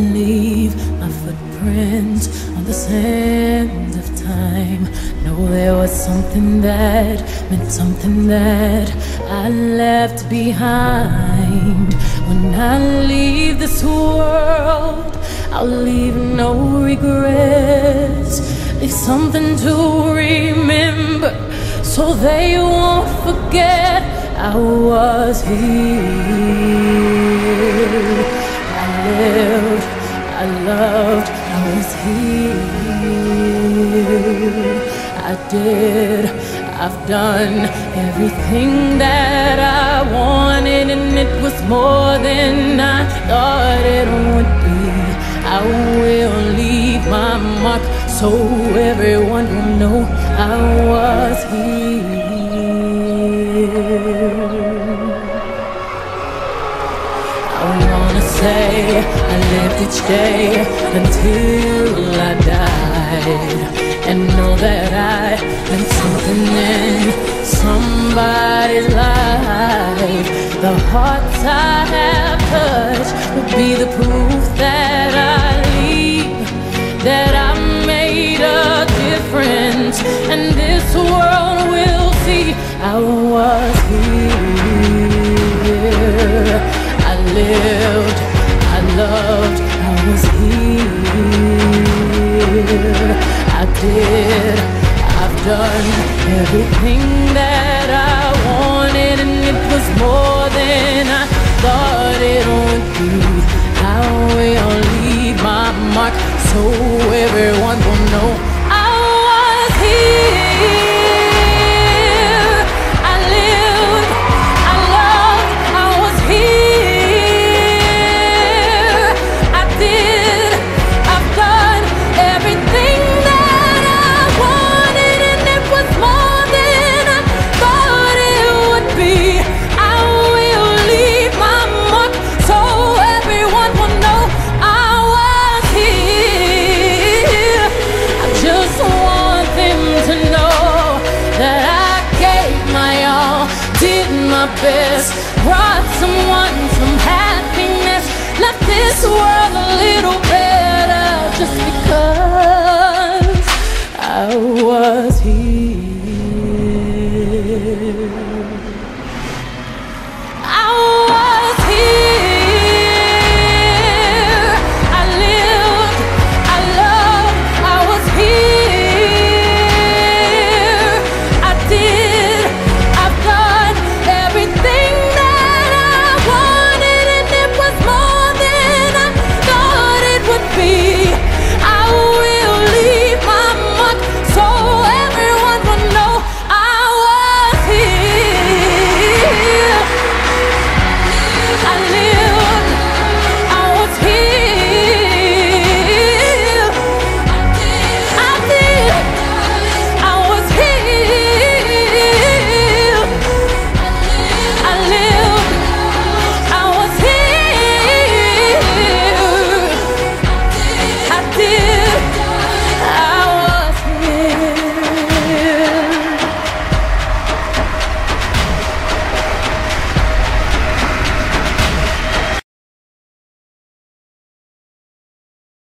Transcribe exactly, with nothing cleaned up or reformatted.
leave my footprints on the sand of time. No, there was something that meant something that I left behind. When I leave this world, I'll leave no regrets. Leave something to remember, so they won't forget I was here. I lived, I loved, I was here. I did, I've done everything that I wanted, and it was more than I thought it would be. I will leave my mark, so everyone will know I was here. I wanna say I lived each day until I died, and know that I meant something in somebody's life. The hearts I have touched will be the proof that I leave, that I made a difference, and this world will see I was here. I lived, I loved, I was here. I did, I've done everything that I wanted, and it was more than I thought it would be. I will leave my mark, so everyone will know I was here. I lived, I loved, I was here. I did, I've done everything that I wanted, and it was more than I thought it would be. I will leave my mark, so everyone will know I was here. I just want them to know that I gave my all, did my best, brought someone some happiness, left this world a little better, just because I was here.